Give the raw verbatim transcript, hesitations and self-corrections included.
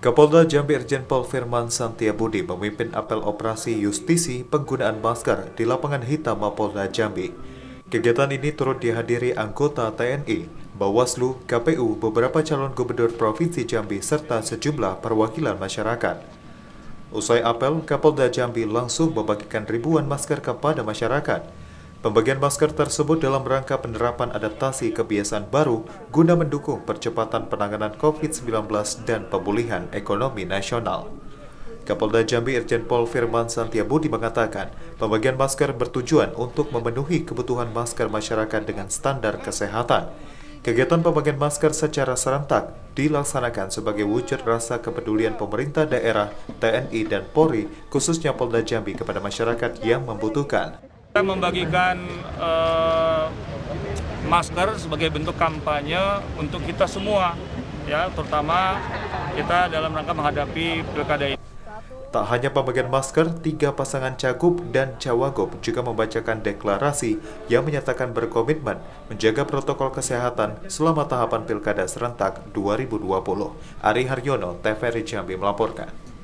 Kapolda Jambi Irjen Pol Firman Santiabudi memimpin apel operasi justisi penggunaan masker di lapangan hitam Mapolda Jambi. Kegiatan ini turut dihadiri anggota T N I, Bawaslu, K P U, beberapa calon gubernur Provinsi Jambi, serta sejumlah perwakilan masyarakat. Usai apel, Kapolda Jambi langsung membagikan ribuan masker kepada masyarakat. Pembagian masker tersebut dalam rangka penerapan adaptasi kebiasaan baru guna mendukung percepatan penanganan covid sembilan belas dan pemulihan ekonomi nasional. Kapolda Jambi Irjen Pol Firman Santiabudi mengatakan, pembagian masker bertujuan untuk memenuhi kebutuhan masker masyarakat dengan standar kesehatan. Kegiatan pembagian masker secara serentak dilaksanakan sebagai wujud rasa kepedulian pemerintah daerah, T N I, dan Polri, khususnya Polda Jambi kepada masyarakat yang membutuhkan. Kita membagikan uh, masker sebagai bentuk kampanye untuk kita semua, ya, terutama kita dalam rangka menghadapi pilkada ini. Tak hanya pembagian masker, tiga pasangan cagup dan cawagup juga membacakan deklarasi yang menyatakan berkomitmen menjaga protokol kesehatan selama tahapan pilkada serentak dua ribu dua puluh. Ari Haryono, T V R I Jambi melaporkan.